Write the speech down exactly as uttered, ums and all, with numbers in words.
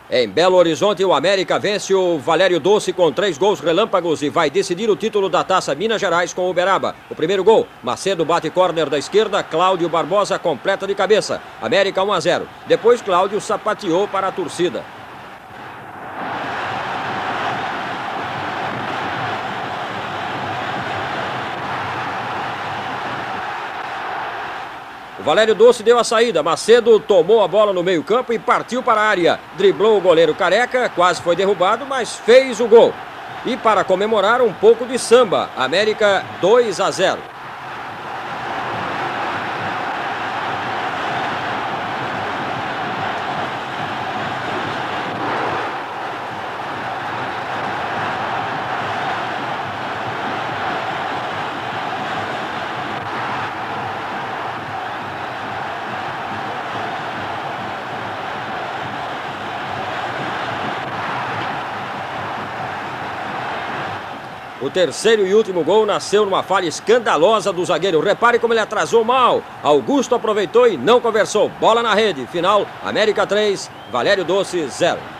Em Belo Horizonte, o América vence o Valério Doce com três gols relâmpagos e vai decidir o título da Taça Minas Gerais com o Uberaba. O primeiro gol, Macedo bate córner da esquerda, Cláudio Barbosa completa de cabeça. América um a zero. Depois Cláudio sapateou para a torcida. O Valério Doce deu a saída, Macedo tomou a bola no meio-campo e partiu para a área. Driblou o goleiro Careca, quase foi derrubado, mas fez o gol. E para comemorar, um pouco de samba, América dois a zero. O terceiro e último gol nasceu numa falha escandalosa do zagueiro. Repare como ele atrasou mal. Augusto aproveitou e não conversou. Bola na rede. Final, América três, Valério Doce zero.